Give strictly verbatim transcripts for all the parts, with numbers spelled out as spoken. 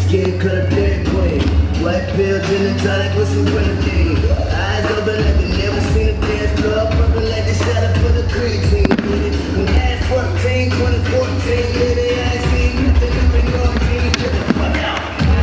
Skin color Dairy Queen. White pill, gin and tonic with some grenadine. Eyes open like they never seen a dance floor. Purple like they shot up for the creatine. I'm ass fourteen, twenty fourteen. Yeah, they ain't seen nothing up in your jeans. Get the fuck out.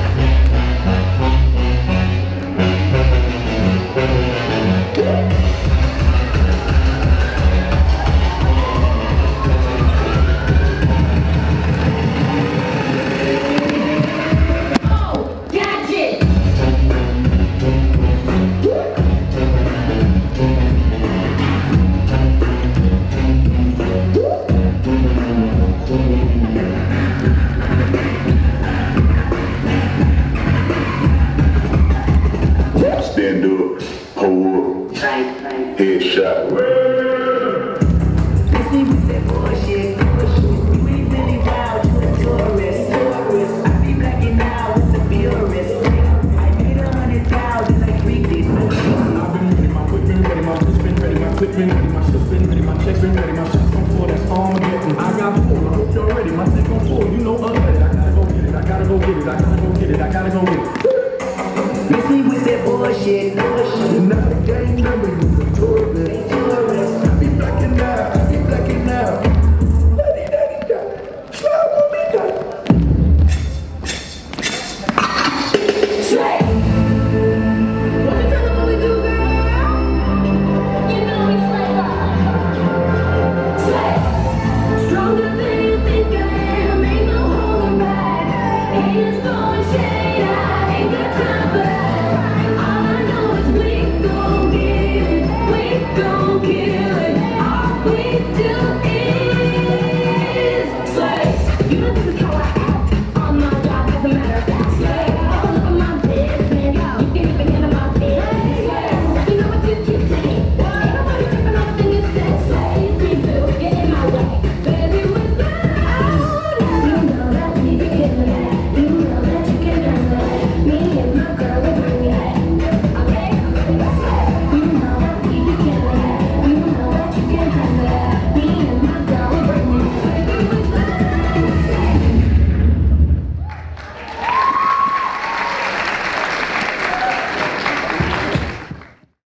Stand up, hold up, headshot. Miss me with that bullshit. You ain't really wild, you a tourist. I be blacking out with the purist. I made a hundred thousand like three days. I've been ready, my whip been ready, my wrist been ready, my clip been ready, my shit been ready, my checks been ready, my shots on full, that's all I'm getting. I got full, I hope you're ready, my tank on full, you know I'm ready. I gotta go get it, I gotta go get it, I gotta go get it, I gotta go get it. Miss me with that bullshit. You're not a gang member, you a tourist. I be blacking out, I be blacking out. Daddy, daddy, daddy, slap on me, daddy. Slay. What you tell them what we do, girl? You know we slay rock. Slay. Stronger than you think I am, ain't no holding back. Haters throwing shade.